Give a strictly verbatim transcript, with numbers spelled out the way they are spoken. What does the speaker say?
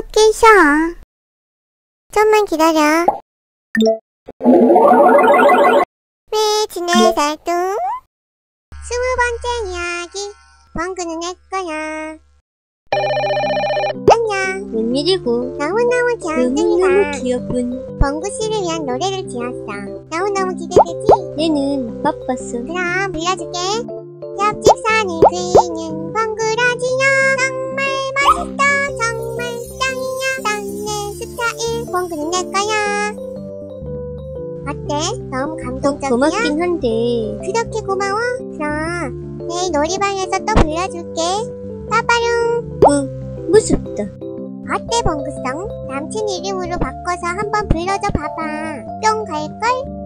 있긴 쉬어. 좀만 기다려. 왜 지내 살뚱? 스무 번째 이야기. 벙그는 내 거야. 안녕. 웬일이고? 너무너무 너무너무 귀엽습니다. 귀여군. 벙그 씨를 위한 노래를 지었어. 너무너무 기대되지? 얘는 바빴어. 그럼 불러줄게. 옆집 산을 그리는 벙그라지요. 정말 맛있어. 정말 짱이야. 딴내 스타일. 벙그는 내 거야. 어때? 너무 감동적이야? 고맙긴 한데. 그렇게 고마워? 그럼 내일 놀이방에서 또 불러줄게. 빠빠룽. 어, 무섭다. 어때 벙그송? 남친 이름으로 바꿔서 한번 불러줘 봐봐. 뿅 갈걸?